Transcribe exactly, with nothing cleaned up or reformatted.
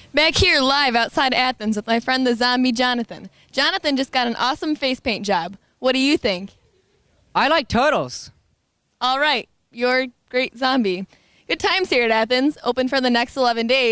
Back here live outside Athens with my friend the zombie Jonathan. Jonathan just got an awesome face paint job. What do you think? I like turtles. All right, you're a great zombie. Good times here at Athens, open for the next eleven days.